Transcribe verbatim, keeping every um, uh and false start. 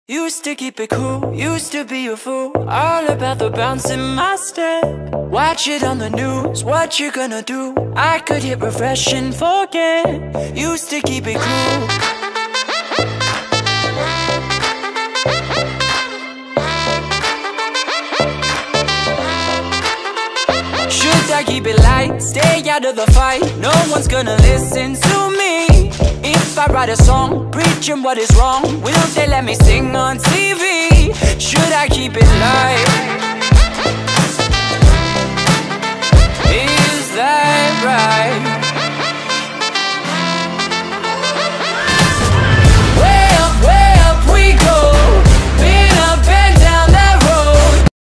Used to keep it cool, used to be a fool, all about the bounce in my step. Watch it on the news, what you gonna do? I could hit refresh and forget. Used to keep it cool. Should I keep it light, stay out of the fight? No one's gonna listen to me. If I write a song, preaching what is wrong, will they let me sing on T V? Should I keep it light?